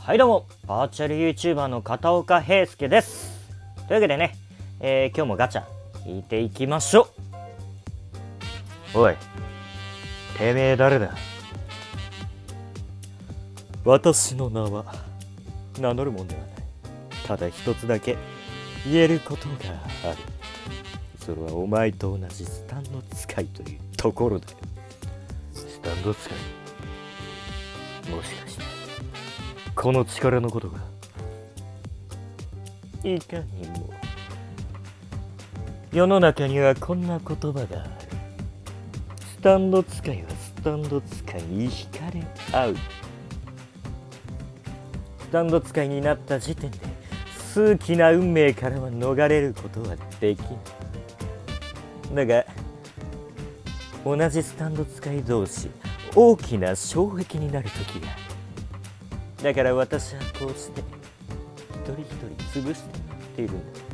はいどうも、バーチャル YouTuber の片岡平介です。というわけでね、今日もガチャ引いていきましょう。おい、てめえ誰だ？私の名は名乗るもんではない。ただ一つだけ言えることがある。それはお前と同じスタンド使いというところだよ。スタンド使い？もしかしてこの力のことが？いかにも。世の中にはこんな言葉がある。スタンド使いはスタンド使いに惹かれ合う。スタンド使いになった時点で数奇な運命からは逃れることはできない。だが同じスタンド使い同士、大きな障壁になる時がある。だから私はこうして一人一人潰してやっているんだ。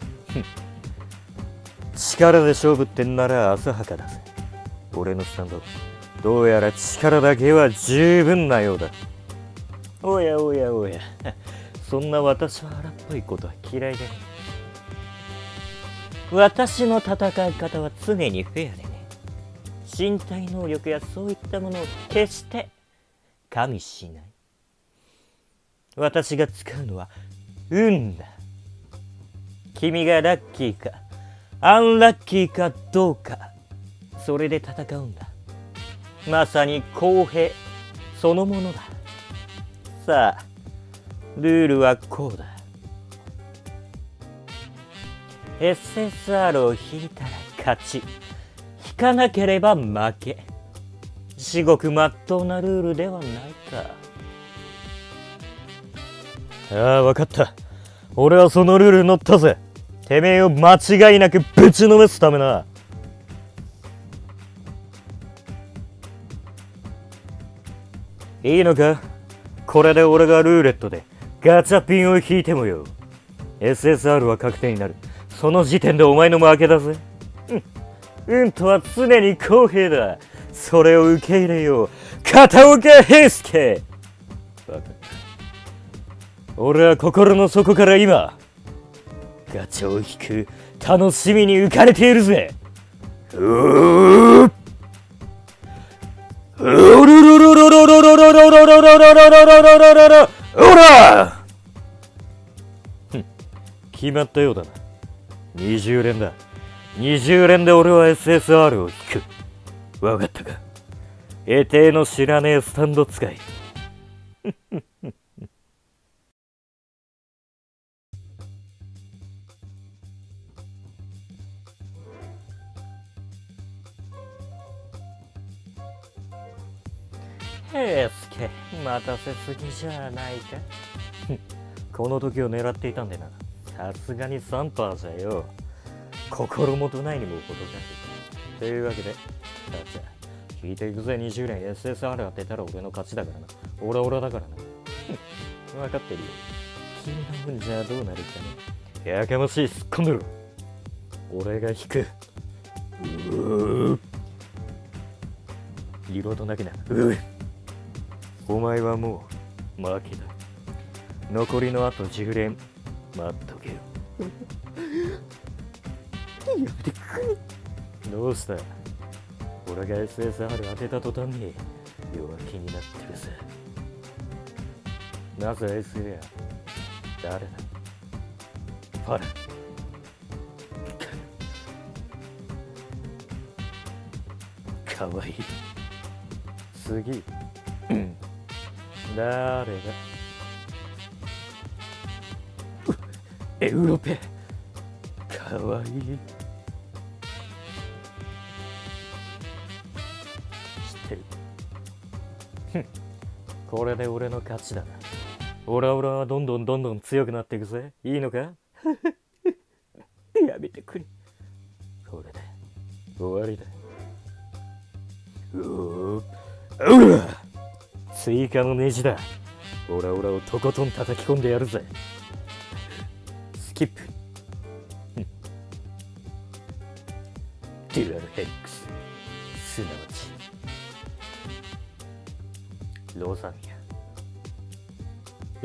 力で勝負ってんなら浅はかだぜ。俺のスタンド、どうやら力だけは十分なようだ。おやおやおや、そんな私は荒っぽいことは嫌いだね。私の戦い方は常にフェアでね。身体能力やそういったものを決して加味しない。私が使うのは運だ。君がラッキーかアンラッキーかどうか、それで戦うんだ。まさに公平そのものだ。さあ、ルールはこうだ。SSR を引いたら勝ち、引かなければ負け。至極まっとうなルールではないか。ああ、わかった。俺はそのルールに乗ったぜ。てめえを間違いなくぶちのめすためな。いいのか？これで俺がルーレットでガチャピンを引いてもよ。SSR は確定になる。その時点でお前の負けだぜ。運とは常に公平だ。それを受け入れよう。片岡平介。わかった。俺は心の底から今ガチャを引く楽しみに浮かれているぜ。おら！決まったようだな。20連だ。20連で俺は SSR を引く。わかったか？得体の知らねえスタンド使い。平介、待たせすぎじゃないか。この時を狙っていたんでな。さすがに3%じゃよ。心もとないにも程がある。というわけで、じゃあ引いていくぜ。20連 SSR 当てたら俺の勝ちだからな。オラオラだからな。分かってるよ。君の分じゃどうなるかね。やかましい、突っ込んでろ。俺が引く。色となきな。お前はもう負けだ。残りのあと10連待っとけよ。やめてくれ。どうした？俺が SSR 当てた途端に弱気になってるぜ。なぜ SA や誰だ？ファラ。かわいい。次。誰が？エウロペ。かわいい。知ってる。これで俺の勝ちだな。オラオラはどんどん強くなっていくぜ。いいのか？やめてくれ。これで終わりだ。追加のネジだ。オラオラをとことん叩き込んでやるぜ。スキップ。デュアルヘックス、すなわちロザミア。